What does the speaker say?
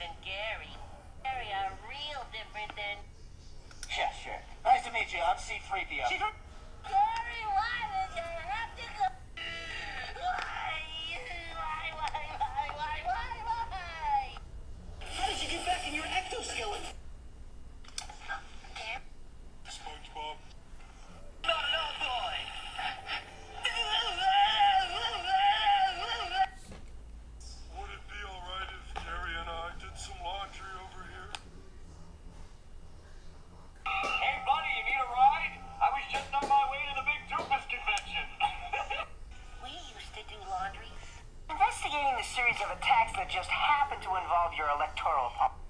and Gary. Gary are real different than... Yeah, sure. Nice to meet you. I'm C-3PO. Gary, why did you have to go? Why? How did you get back in your ectoskeleton? SpongeBob. Not enough, boy! Would it be alright if Gary and I did some laundry over here? Hey, buddy, you need a ride? I was just on my way to the Big Doofus convention. We used to do laundry. Investigating the series of attacks that just happened to involve your electoral policy.